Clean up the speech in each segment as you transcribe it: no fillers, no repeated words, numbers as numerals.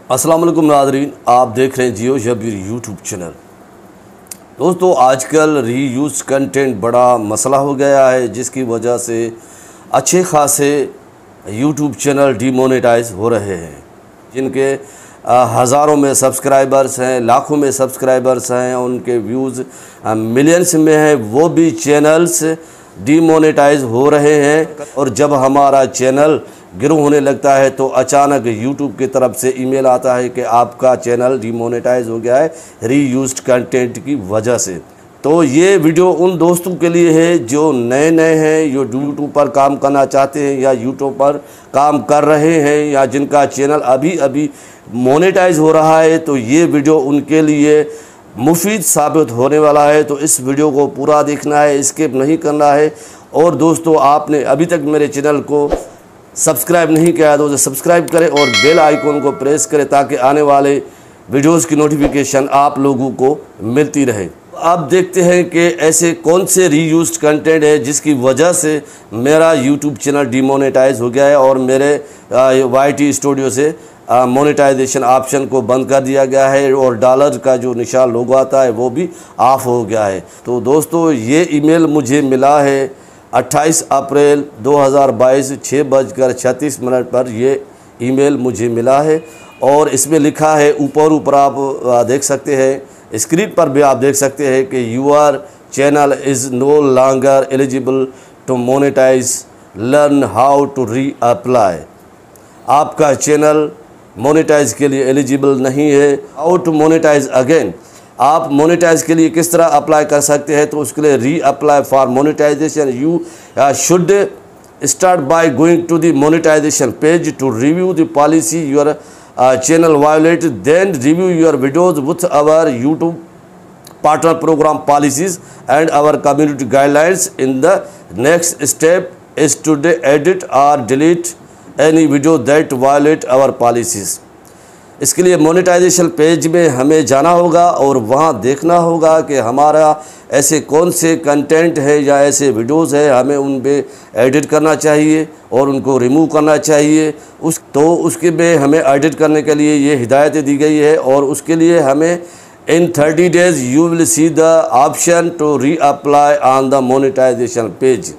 अस्सलाम वालेकुम नाज़रीन, आप देख रहे हैं जियो शब्बीर यूट्यूब चैनल। दोस्तों, आजकल रीयूज़ कंटेंट बड़ा मसला हो गया है, जिसकी वजह से अच्छे खासे यूट्यूब चैनल डीमोनेटाइज हो रहे हैं, जिनके हज़ारों में सब्सक्राइबर्स हैं, लाखों में सब्सक्राइबर्स हैं, उनके व्यूज़ मिलियंस में हैं, वो भी चैनल्स डीमोनेटाइज हो रहे हैं। और जब हमारा चैनल गिरो होने लगता है तो अचानक यूट्यूब की तरफ से ईमेल आता है कि आपका चैनल डीमोनेटाइज हो गया है रीयूज्ड कंटेंट की वजह से। तो ये वीडियो उन दोस्तों के लिए है जो नए हैं, जो यूट्यूब पर काम करना चाहते हैं या यूट्यूब पर काम कर रहे हैं, या जिनका चैनल अभी अभी मोनेटाइज हो रहा है। तो ये वीडियो उनके लिए मुफीद साबित होने वाला है। तो इस वीडियो को पूरा देखना है, स्किप नहीं करना है। और दोस्तों, आपने अभी तक मेरे चैनल को सब्सक्राइब नहीं किया तो सब्सक्राइब करें और बेल आइकन को प्रेस करें, ताकि आने वाले वीडियोस की नोटिफिकेशन आप लोगों को मिलती रहे। अब देखते हैं कि ऐसे कौन से रीयूज्ड कंटेंट है जिसकी वजह से मेरा यूट्यूब चैनल डीमोनेटाइज हो गया है और मेरे YT स्टूडियो से मोनेटाइजेशन ऑप्शन को बंद कर दिया गया है और डॉलर का जो निशान लोगो आता है वो भी ऑफ हो गया है। तो दोस्तों, ये ईमेल मुझे मिला है 28 अप्रैल 2022 6:36 पर ये ईमेल मुझे मिला है। और इसमें लिखा है, ऊपर आप देख सकते हैं, स्क्रीन पर भी आप देख सकते हैं कि your channel is no longer eligible to monetize, learn how to reapply. आपका चैनल मोनेटाइज के लिए एलिजिबल नहीं है। हाउ टू मोनेटाइज अगेन, आप मोनेटाइज के लिए किस तरह अप्लाई कर सकते हैं। तो उसके लिए reapply for monetization you should start by going to the monetization page to review the policy your channel violate, then review your videos with our YouTube partner program policies and our community guidelines. In the next step is to edit or delete any video that violate our policies. इसके लिए monetization page में हमें जाना होगा और वहाँ देखना होगा कि हमारा ऐसे कौन से कंटेंट है या ऐसे वीडियोस है, हमें उन पे एडिट करना चाहिए और उनको रिमूव करना चाहिए। उसके में हमें एडिट करने के लिए ये हिदायतें दी गई है। और उसके लिए हमें In 30 days you will see the option to reapply on the monetization page.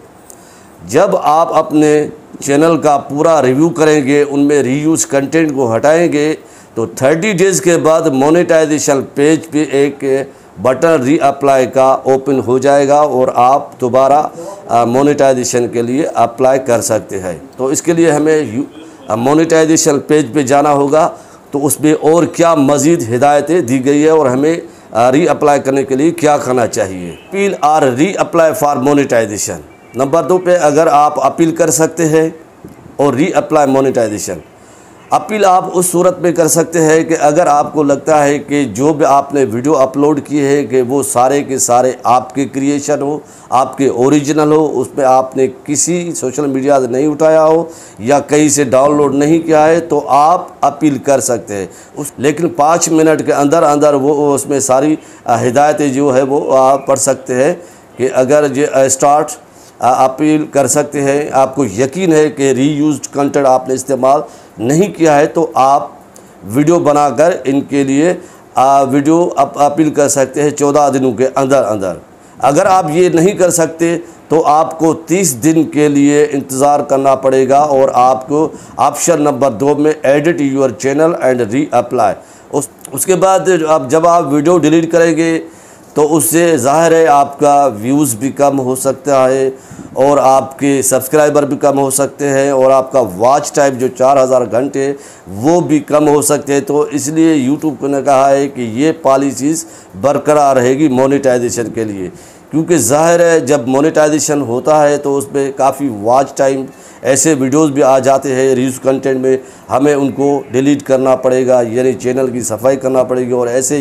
जब आप अपने चैनल का पूरा रिव्यू करेंगे, उनमें रीयूज कंटेंट को हटाएंगे, तो 30 डेज़ के बाद मोनेटाइजेशन पेज पे एक बटन रीअप्लाई का ओपन हो जाएगा और आप दोबारा मोनेटाइजेशन के लिए अप्लाई कर सकते हैं। तो इसके लिए हमें मोनेटाइजेशन पेज पे जाना होगा। तो उसमें और क्या मज़ीद हिदायतें दी गई है और हमें री अप्लाई करने के लिए क्या करना चाहिए। Appeal or reapply for monetization. Number 2 पे अगर आप अपील कर सकते हैं और री अप्लाई मोनेटाइजेशन। अपील आप उस सूरत में कर सकते हैं कि अगर आपको लगता है कि जो भी आपने वीडियो अपलोड किए हैं कि वो सारे के सारे आपके क्रिएशन हो, आपके ओरिजिनल हो, उसमें आपने किसी सोशल मीडिया से नहीं उठाया हो या कहीं से डाउनलोड नहीं किया है, तो आप अपील कर सकते हैं। लेकिन 5 मिनट के अंदर अंदर वो उसमें सारी हिदायतें जो है वो आप पढ़ सकते हैं कि अगर ये स्टार्ट अपील कर सकते हैं। आपको यकीन है कि रीयूज्ड कंटेंट आपने इस्तेमाल नहीं किया है, तो आप वीडियो बनाकर इनके लिए वीडियो अपील कर सकते हैं 14 दिनों के अंदर अंदर। अगर आप ये नहीं कर सकते तो आपको 30 दिन के लिए इंतज़ार करना पड़ेगा और आपको ऑप्शन नंबर 2 में edit your channel and reapply. उसके बाद जब आप वीडियो डिलीट करेंगे तो उससे ज़ाहिर है आपका व्यूज़ भी कम हो सकता है और आपके सब्सक्राइबर भी कम हो सकते हैं और आपका वॉच टाइम जो 4000 घंटे वो भी कम हो सकते हैं। तो इसलिए यूट्यूब ने कहा है कि ये पॉलिसीज़ बरकरार रहेगी मोनेटाइजेशन के लिए, क्योंकि ज़ाहिर है जब मोनेटाइजेशन होता है तो उसमें काफ़ी वॉच टाइम ऐसे वीडियोस भी आ जाते हैं रीयूज कंटेंट में, हमें उनको डिलीट करना पड़ेगा, यानी चैनल की सफाई करना पड़ेगी। और ऐसे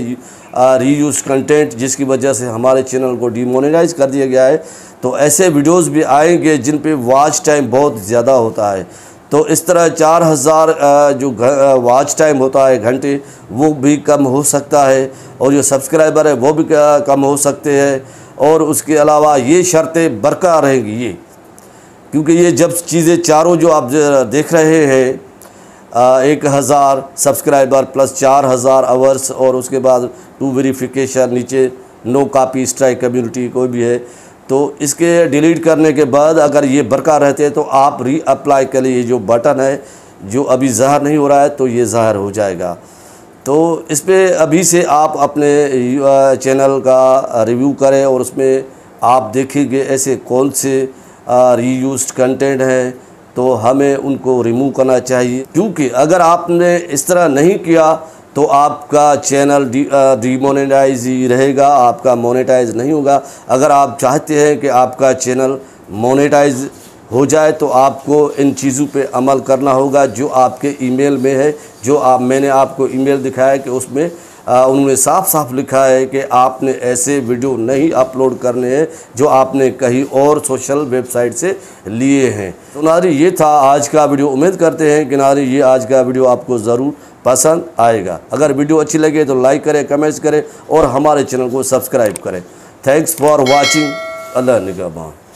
रीयूज कंटेंट जिसकी वजह से हमारे चैनल को डीमोनेटाइज कर दिया गया है, तो ऐसे वीडियोस भी आएंगे जिन पे वॉच टाइम बहुत ज़्यादा होता है। तो इस तरह 4000 जो वॉच टाइम होता है घंटे, वो भी कम हो सकता है और जो सब्सक्राइबर है वो भी कम हो सकते हैं। और उसके अलावा ये शर्तें बरकरार रहेंगी, ये क्योंकि ये जब चीज़ें चारों जो आप देख रहे हैं 1000 सब्सक्राइबर प्लस 4000 आवर्स, और उसके बाद 2 वेरिफिकेशन, नीचे नो कॉपी स्ट्राइक कम्युनिटी कोई भी है तो इसके डिलीट करने के बाद अगर ये बरकरार रहते हैं तो आप री अप्लाई के लिए ये जो बटन है जो अभी ज़ाहिर नहीं हो रहा है तो ये ज़ाहिर हो जाएगा। तो इस पर अभी से आप अपने चैनल का रिव्यू करें और उसमें आप देखेंगे ऐसे कौन से रीयूज्ड कंटेंट हैं तो हमें उनको रिमूव करना चाहिए, क्योंकि अगर आपने इस तरह नहीं किया तो आपका चैनल डीमोनेटाइज ही रहेगा, आपका मोनेटाइज नहीं होगा। अगर आप चाहते हैं कि आपका चैनल मोनेटाइज हो जाए तो आपको इन चीज़ों पे अमल करना होगा जो आपके ईमेल में है, जो मैंने आपको ईमेल दिखाया कि उसमें उन्होंने साफ साफ लिखा है कि आपने ऐसे वीडियो नहीं अपलोड करने हैं जो आपने कहीं और सोशल वेबसाइट से लिए हैं। तो नाज़रीन, ये था आज का वीडियो। उम्मीद करते हैं कि नाज़रीन ये आज का वीडियो आपको ज़रूर पसंद आएगा। अगर वीडियो अच्छी लगे तो लाइक करें, कमेंट्स करें और हमारे चैनल को सब्सक्राइब करें। Thanks for watching. अल्लाह निगहबान।